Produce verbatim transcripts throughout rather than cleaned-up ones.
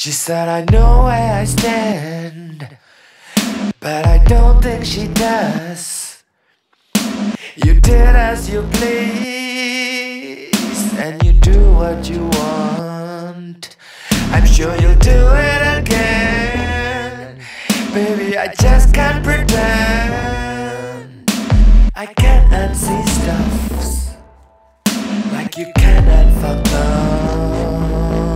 She said I know where I stand, but I don't think she does. You did as you please, and you do what you want. I'm sure you'll do it again. Baby, I just can't pretend. I can't unsee stuffs like you can unfuck them.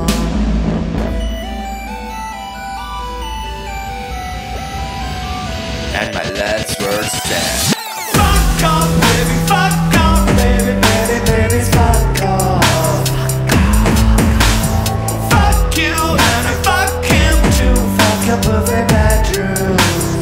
And my legs were set. Fuck off, baby, fuck off, baby, baby, baby, fuck off. Fuck you and I fuck him too. Fuck your perfect bedroom.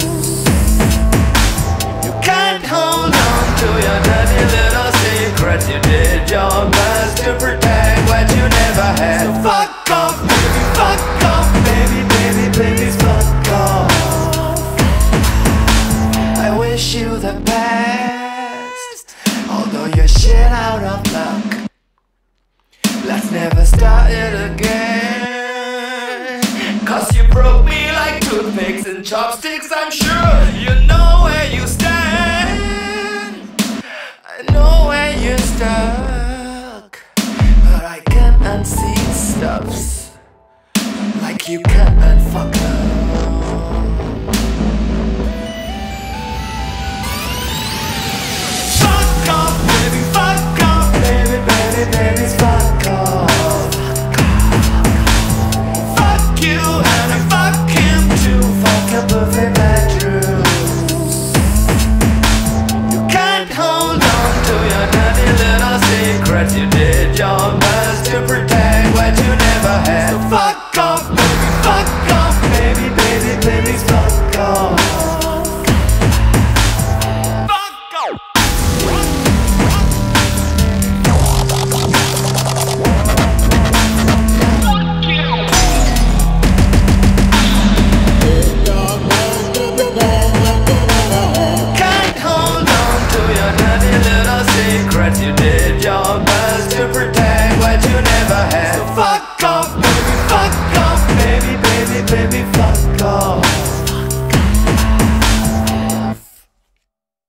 You can't hold on to your dirty little secrets. You did your best to protect what you never had. So fuck off, baby, fuck off, baby, baby, baby, fuck off. I wish you the best, although you're shit out of luck. Let's never start it again, cause you broke me like toothpicks and chopsticks. I'm sure you know where you stand. I know where you're stuck, but I can't unsee stuffs like you can't unfuck them. Baby, fuck off. Fuck you and I fuck him too. Fuck your perfect bedroom. You can't hold on to your dirty little secrets. You did your best to protect what you never had. So fuck